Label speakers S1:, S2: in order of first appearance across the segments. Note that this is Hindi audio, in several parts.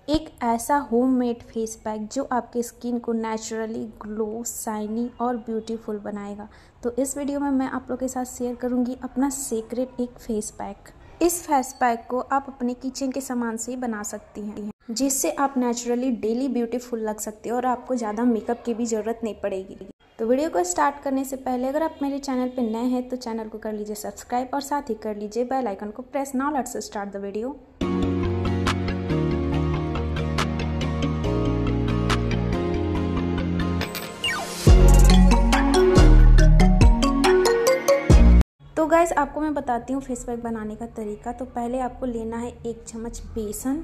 S1: एक ऐसा होममेड फेस पैक जो आपके स्किन को नेचुरली ग्लो, शाइनी और ब्यूटीफुल बनाएगा। तो इस वीडियो में मैं आप लोग के साथ शेयर करूंगी अपना सीक्रेट एक फेस पैक। इस फेस पैक को आप अपने किचन के सामान से ही बना सकती हैं, जिससे आप नेचुरली डेली ब्यूटीफुल लग सकते हो और आपको ज़्यादा मेकअप की भी ज़रूरत नहीं पड़ेगी। तो वीडियो को स्टार्ट करने से पहले अगर आप मेरे चैनल पर नए हैं तो चैनल को कर लीजिए सब्सक्राइब और साथ ही कर लीजिए बेल आइकन को press. Now let's start the video. तो गाइस आपको मैं बताती हूँ फेस पैक बनाने का तरीका। तो पहले आपको लेना है 1 चम्मच बेसन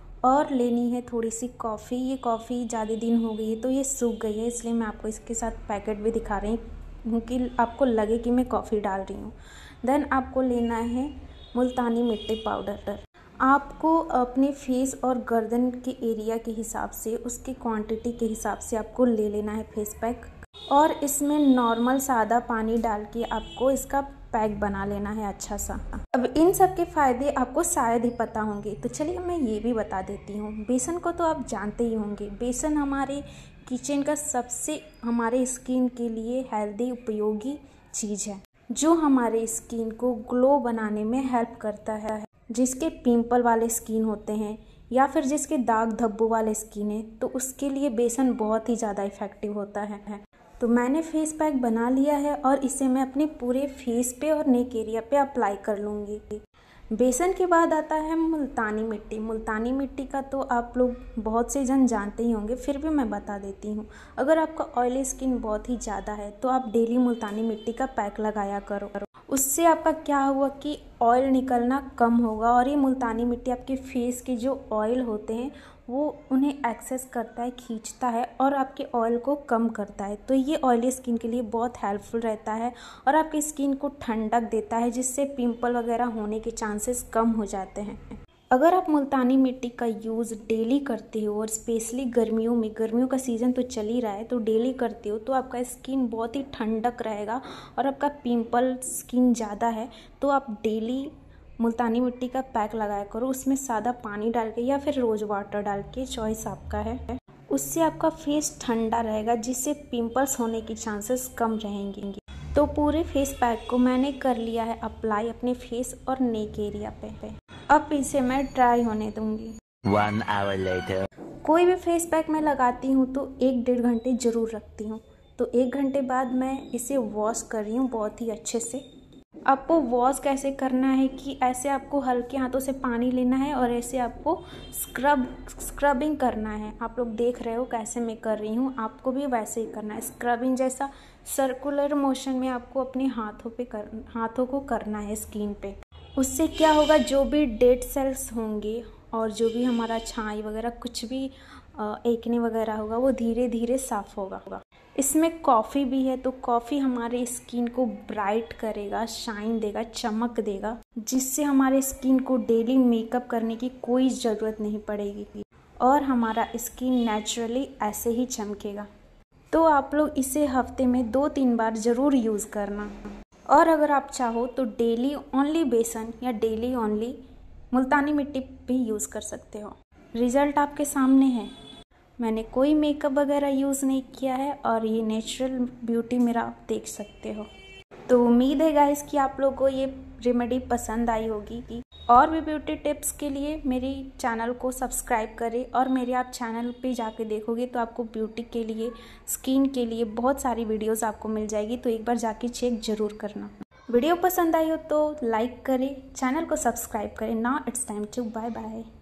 S1: और लेनी है थोड़ी सी कॉफ़ी। ये कॉफ़ी ज़्यादा दिन हो गई है तो ये सूख गई है, इसलिए मैं आपको इसके साथ पैकेट भी दिखा रही हूँ कि आपको लगे कि मैं कॉफ़ी डाल रही हूँ। देन आपको लेना है मुल्तानी मिट्टी पाउडर। आपको अपने फेस और गर्दन के एरिया के हिसाब से, उसकी क्वांटिटी के हिसाब से आपको ले लेना है फेस पैक, और इसमें नॉर्मल सादा पानी डाल के आपको इसका पैक बना लेना है अच्छा सा। अब इन सब के फ़ायदे आपको शायद ही पता होंगे, तो चलिए मैं ये भी बता देती हूँ। बेसन को तो आप जानते ही होंगे, बेसन हमारे किचन का सबसे हमारे स्किन के लिए हेल्दी उपयोगी चीज़ है, जो हमारे स्किन को ग्लो बनाने में हेल्प करता है। जिसके पिंपल वाले स्किन होते हैं या फिर जिसके दाग धब्बों वाले स्किन है, तो उसके लिए बेसन बहुत ही ज़्यादा इफ़ेक्टिव होता है। तो मैंने फेस पैक बना लिया है और इसे मैं अपने पूरे फेस पे और नेक एरिया पे अप्लाई कर लूँगी। बेसन के बाद आता है मुल्तानी मिट्टी। मुल्तानी मिट्टी का तो आप लोग बहुत से जन जानते ही होंगे, फिर भी मैं बता देती हूँ। अगर आपका ऑयली स्किन बहुत ही ज़्यादा है तो आप डेली मुल्तानी मिट्टी का पैक लगाया करो। उससे आपका क्या हुआ कि ऑयल निकलना कम होगा, और ये मुल्तानी मिट्टी आपके फेस के जो ऑयल होते हैं वो उन्हें एक्सेस करता है, खींचता है और आपके ऑयल को कम करता है। तो ये ऑयली स्किन के लिए बहुत हेल्पफुल रहता है और आपकी स्किन को ठंडक देता है, जिससे पिंपल वगैरह होने के चांसेस कम हो जाते हैं। अगर आप मुल्तानी मिट्टी का यूज़ डेली करते हो, और स्पेशली गर्मियों में, गर्मियों का सीज़न तो चल ही रहा है, तो डेली करते हो तो आपका स्किन बहुत ही ठंडक रहेगा। और आपका पिंपल स्किन ज़्यादा है तो आप डेली मुल्तानी मिट्टी का पैक लगाया करो, उसमें सादा पानी डाल के या फिर रोज़ वाटर डाल के, चॉइस आपका है। उससे आपका फेस ठंडा रहेगा, जिससे पिंपल्स होने की चांसेस कम रहेंगे। तो पूरे फेस पैक को मैंने कर लिया है अप्लाई अपने फेस और नेक एरिया पे। अब इसे मैं ड्राई होने दूंगी।
S2: 1 hour later.
S1: कोई भी फेस पैक मैं लगाती हूँ तो 1-1.5 घंटे ज़रूर रखती हूँ। तो 1 घंटे बाद मैं इसे वॉश कर रही हूँ बहुत ही अच्छे से। आपको वॉश कैसे करना है कि ऐसे आपको हल्के हाथों से पानी लेना है और ऐसे आपको स्क्रबिंग करना है। आप लोग देख रहे हो कैसे मैं कर रही हूँ, आपको भी वैसे ही करना है। स्क्रबिंग जैसा सर्कुलर मोशन में आपको अपने हाथों को करना है स्किन पे। उससे क्या होगा, जो भी डेड सेल्स होंगे और जो भी हमारा छाई वगैरह कुछ भी एक्ने वगैरह होगा वो धीरे धीरे साफ होगा। इसमें कॉफ़ी भी है, तो कॉफ़ी हमारे स्किन को ब्राइट करेगा, शाइन देगा, चमक देगा, जिससे हमारे स्किन को डेली मेकअप करने की कोई ज़रूरत नहीं पड़ेगी और हमारा स्किन नेचुरली ऐसे ही चमकेगा। तो आप लोग इसे हफ्ते में 2-3 बार ज़रूर यूज़ करना। और अगर आप चाहो तो डेली ओनली बेसन या डेली ओनली मुल्तानी मिट्टी भी यूज़ कर सकते हो। रिज़ल्ट आपके सामने है। मैंने कोई मेकअप वगैरह यूज़ नहीं किया है और ये नेचुरल ब्यूटी मेरा आप देख सकते हो। तो उम्मीद है गाइस कि आप लोगों को ये रेमेडी पसंद आई होगी। और भी ब्यूटी टिप्स के लिए मेरी चैनल को सब्सक्राइब करें, और मेरे आप चैनल पे जाके देखोगे तो आपको ब्यूटी के लिए, स्किन के लिए बहुत सारी वीडियोस आपको मिल जाएगी। तो एक बार जाके चेक ज़रूर करना। वीडियो पसंद आई हो तो लाइक करें, चैनल को सब्सक्राइब करें। Now it's time to bye bye.